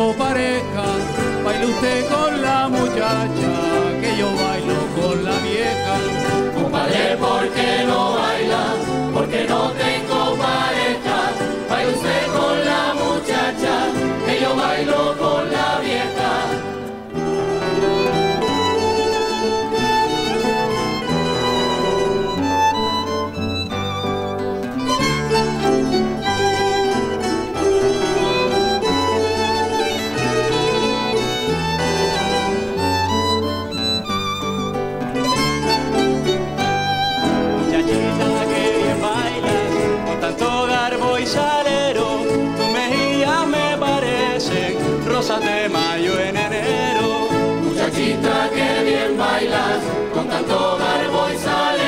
tengo pareja, baile usted con la muchacha, que yo bailo con la vieja. Compadre, ¿por qué no baila? Porque no tengo pareja. Baila usted con la muchacha, que yo bailo con la vieja. Rosas de mayo en enero. Muchachita, que bien bailas, con tanto garbo y sal.